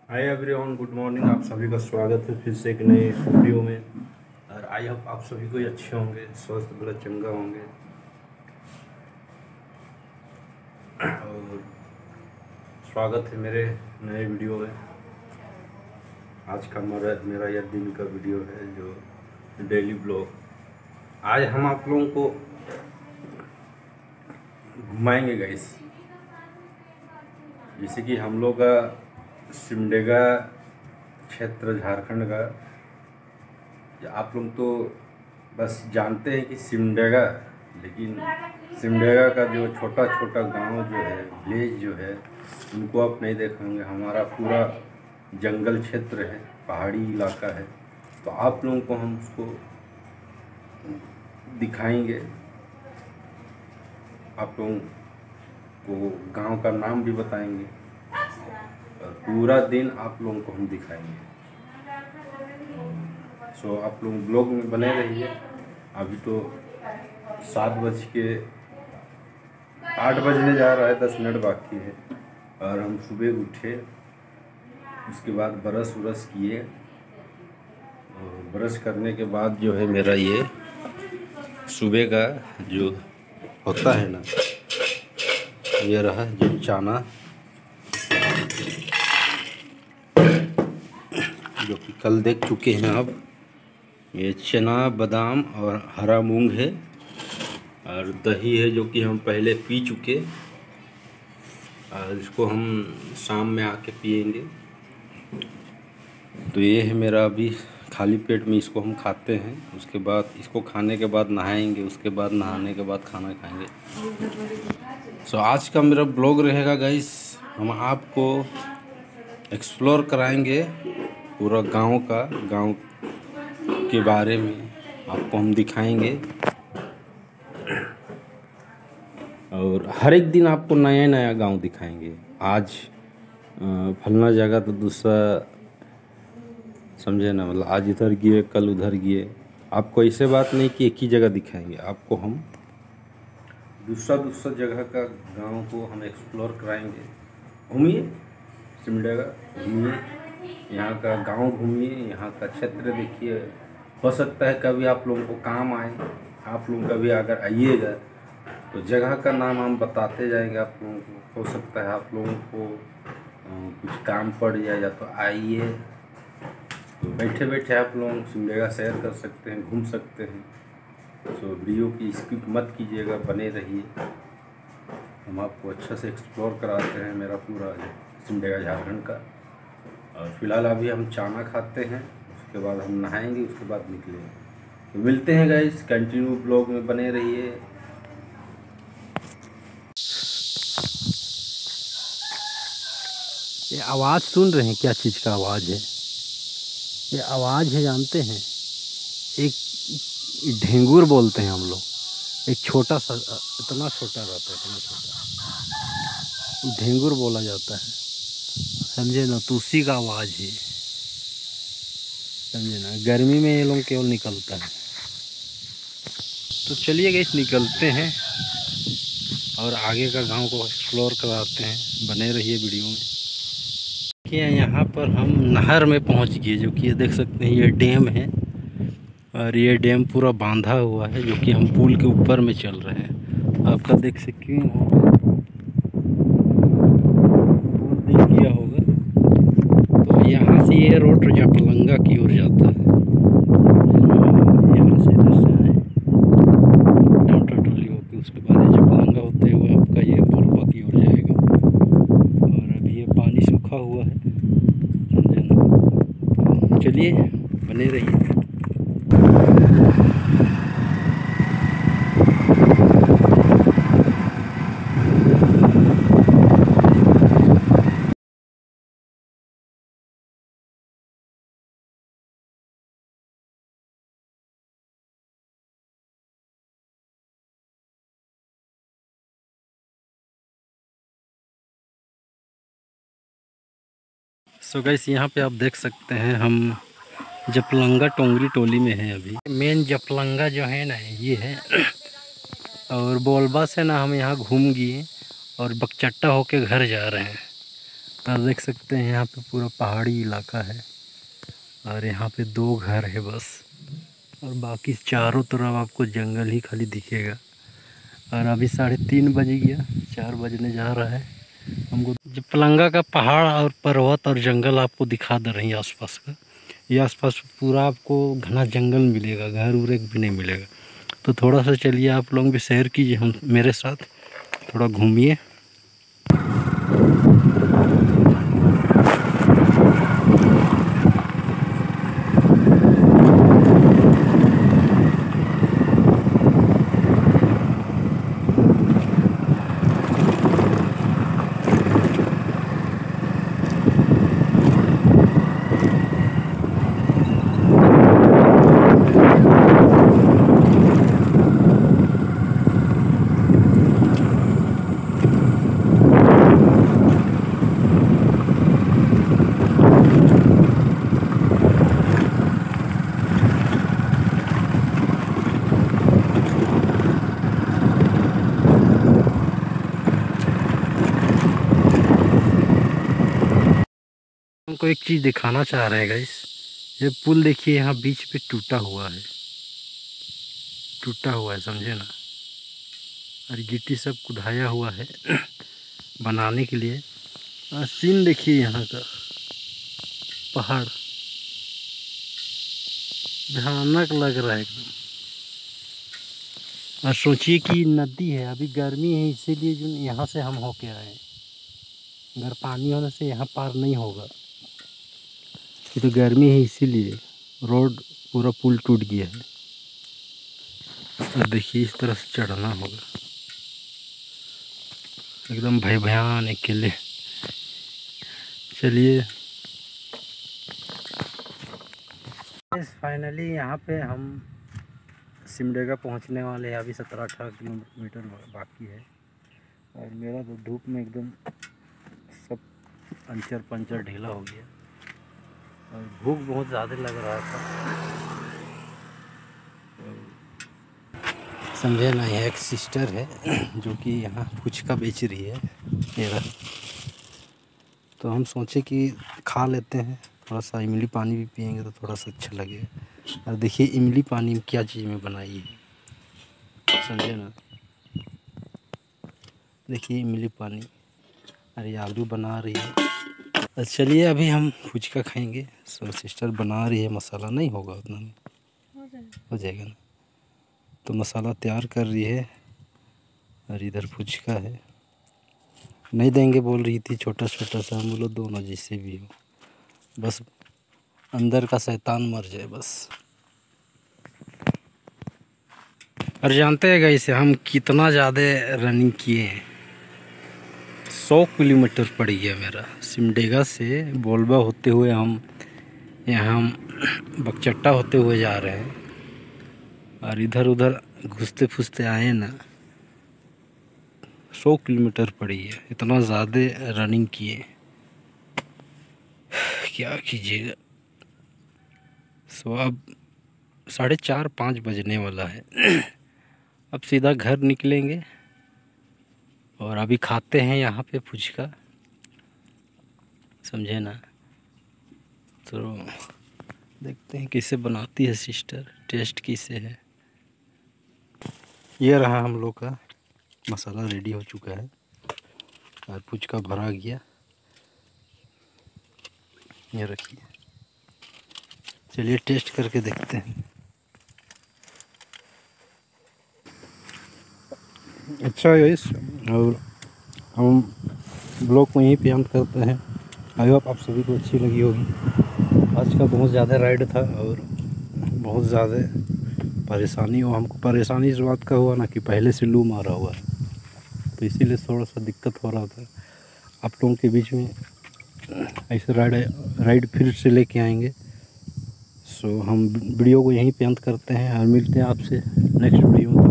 Hi everyone, good morning. आप सभी का स्वागत है फिर से एक नए वीडियो में। और आई होप आप सभी को अच्छे होंगे, स्वस्थ बड़ा चंगा होंगे। और स्वागत है मेरे नए वीडियो में। आज का मेरा यह दिन का वीडियो है, जो डेली ब्लॉग। आज हम आप लोगों को घुमाएंगे गाइस। जैसे कि हम लोग का सिमडेगा क्षेत्र झारखंड का, आप लोग तो बस जानते हैं कि सिमडेगा, लेकिन सिमडेगा का जो छोटा छोटा गांव जो है, विलेज जो है, उनको आप नहीं देखेंगे। हमारा पूरा जंगल क्षेत्र है, पहाड़ी इलाका है, तो आप लोगों को हम उसको दिखाएंगे। आप लोगों को गांव का नाम भी बताएंगे और पूरा दिन आप लोगों को हम दिखाएंगे। सो आप लोग ब्लॉग में बने रहिए। अभी तो 8 बजने जा रहा है, 10 मिनट बाकी है। और हम सुबह उठे, उसके बाद ब्रश किए, और ब्रश करने के बाद जो है मेरा ये सुबह का जो होता है ना, ये रहा जो चाना, जो कि कल देख चुके हैं आप। ये चना, बादाम और हरा मूंग है, और दही है जो कि हम पहले पी चुके, और इसको हम शाम में आके पिएंगे। तो ये है मेरा अभी खाली पेट में इसको हम खाते हैं। उसके बाद इसको खाने के बाद नहाएंगे, उसके बाद नहाने के बाद खाना खाएंगे। सो आज का मेरा ब्लॉग रहेगा गाइस। हम आपको एक्सप्लोर कराएंगे पूरा गांव के बारे में आपको हम दिखाएंगे। और हर एक दिन आपको नया नया गांव दिखाएंगे। आज फलना जगह तो दूसरा, समझे ना, मतलब आज इधर गए कल उधर गए। आपको ऐसे बात नहीं कि एक ही जगह दिखाएंगे, आपको हम दूसरा जगह का गांव को हम एक्सप्लोर कराएंगे। घूमिए सिमडेगा, घूमिए यहाँ का गांव, घूमिए यहाँ का क्षेत्र देखिए। हो सकता है कभी आप लोगों को काम आए। आप लोग कभी अगर आइएगा तो जगह का नाम हम बताते जाएंगे आप लोगों को। हो सकता है आप लोगों को कुछ काम पड़ जाए, या तो आइए, तो बैठे बैठे आप लोग सिमडेगा सैर कर सकते हैं, घूम सकते हैं। तो वीडियो की स्किप मत कीजिएगा, बने रहिए। हम आपको अच्छा से एक्सप्लोर कराते हैं मेरा पूरा सिमडेगा झारखंड का। और फिलहाल अभी हम चाना खाते हैं, उसके बाद हम नहाएंगे, उसके बाद निकलेंगे। तो मिलते हैं गाइस, कंटिन्यू ब्लॉग में बने रहिए। ये आवाज़ सुन रहे हैं? क्या चीज़ का आवाज़ है? ये आवाज़ है, जानते हैं? एक ढेंगुर बोलते हैं हम लोग। एक छोटा सा, इतना छोटा रहता है, इतना छोटा, ढेंगुर बोला जाता है, समझे ना? तो उसी का आवाज़ है, समझे ना? गर्मी में ये लोग केवल निकलता है। तो चलिए गाइस, निकलते हैं और आगे का गांव को एक्सप्लोर कराते हैं। बने रहिए वीडियो में। देखिए यहाँ पर हम नहर में पहुंच गए, जो कि ये देख सकते हैं, ये डैम है। और ये डैम पूरा बांधा हुआ है, जो कि हम पुल के ऊपर में चल रहे हैं। आपका देख सकते हैं, पुल दिख गया होगा। तो यहाँ से ये रोड जपलंगा की ओर जाता है। यहाँ से इधर से आए टोटली होकर, उसके बाद ये जपलंगा होते हुए आपका ये बोलबा की ओर जाएगा। और अभी ये पानी सूखा हुआ है, समझे ना? तो चलिए बने रहिए। सो गाइस, यहाँ पे आप देख सकते हैं हम जपलंगा टोंगरी टोली में है अभी। मेन जपलंगा जो है ना, ये है। और बोलबा से ना हम यहाँ घूम गए और बकचट्टा होके घर जा रहे हैं। आप देख सकते हैं यहाँ पे पूरा पहाड़ी इलाका है और यहाँ पे 2 घर है बस, और बाकी चारों तरफ आपको जंगल ही खाली दिखेगा। और अभी 3:30 बज गया, 4 बजने जा रहा है। हमको जो पलंगा का पहाड़ और पर्वत और जंगल आपको दिखा दे रही है आसपास का। ये आसपास पूरा आपको घना जंगल मिलेगा, घर उर एक भी नहीं मिलेगा। तो थोड़ा सा चलिए आप लोग भी सैर कीजिए, हम मेरे साथ थोड़ा घूमिए। हमको एक चीज़ दिखाना चाह रहे हैं गाइस, ये पुल देखिए यहाँ बीच पे टूटा हुआ है, समझे ना। और गिट्टी सब कुदाया हुआ है बनाने के लिए। और सीन देखिए यहाँ का, पहाड़ भयानक लग रहा है एकदम। और सोचिए कि नदी है, अभी गर्मी है इसीलिए जो यहाँ से हम होके आए हैं। अगर पानी होने से यहाँ पार नहीं होगा। ये तो गर्मी है इसीलिए रोड पूरा पुल टूट गया है। और देखिए इस तरह से चढ़ना होगा, एकदम भयानक के लिए। चलिए फाइनली यहाँ पे हम सिमडेगा पहुँचने वाले हैं। अभी 17-18 किलोमीटर बाकी है। और मेरा तो धूप में एकदम सब अंचर पंचर ढीला हो गया और भूख बहुत ज़्यादा लग रहा था। समझे ना, यह एक सिस्टर है जो कि यहाँ फुचका बेच रही है मेरा। तो हम सोचे कि खा लेते हैं, थोड़ा सा इमली पानी भी पियेंगे तो थोड़ा सा अच्छा लगेगा। और देखिए इमली पानी में क्या चीज़ में बनाई है, समझे ना। देखिए इमली पानी, अरे आलू बना रही है। तो चलिए अभी हम फुचका खाएंगे। सो सिस्टर बना रही है, मसाला नहीं होगा उतना में हो जाएगा ना। तो मसाला तैयार कर रही है और इधर फुचका है। नहीं देंगे बोल रही थी, छोटा छोटा सा। हम बोलो दोनों जैसे भी हो, बस अंदर का शैतान मर जाए बस। और जानते हैं गाइस हम कितना ज़्यादा रनिंग किए हैं। 100 किलोमीटर पड़ गया मेरा सिमडेगा से बोलबा होते हुए हम यहाँ बकचट्टा होते हुए जा रहे हैं। और इधर उधर घुसते फुसते आए ना, 100 किलोमीटर पड़ी है। इतना ज़्यादा रनिंग किए, क्या कीजिएगा। सो अब 4:30-5 बजने वाला है। अब सीधा घर निकलेंगे और अभी खाते हैं यहाँ पे फुचका, समझे ना। तो देखते हैं कैसे बनाती है सिस्टर, टेस्ट कैसे है। ये रहा हम लोग का मसाला रेडी हो चुका है और फुचका भरा गया। ये रखिए, चलिए टेस्ट करके देखते हैं। अच्छा है गाइस, और हम ब्लॉग को यहीं पे अंत करते हैं। आई होप आप सभी को अच्छी लगी होगी। आज का बहुत ज़्यादा राइड था और बहुत ज़्यादा परेशानी हो। हमको परेशानी इस बात का हुआ ना कि पहले से लू मारा हुआ है, तो इसीलिए थोड़ा सा दिक्कत हो रहा था। आप लोगों के बीच में ऐसे राइड फिर से लेके आएंगे। सो हम वीडियो को यहीं पे अंत करते हैं और मिलते हैं आपसे नेक्स्ट वीडियो में।